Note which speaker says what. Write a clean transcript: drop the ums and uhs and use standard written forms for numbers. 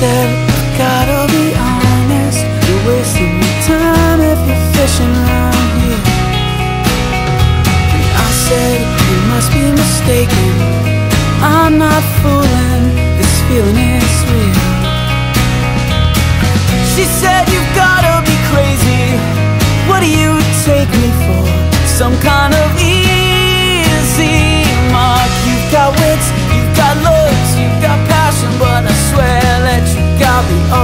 Speaker 1: said, I've gotta be honest, you're wasting your time if you're fishing around here. And I said, you must be mistaken, I'm not fooling, this feeling is real. She said, you've gotta be crazy, what do you take me for? Some kind of easy mark. You've got wits, you've got looks, you've got passion, but I swear that you got me all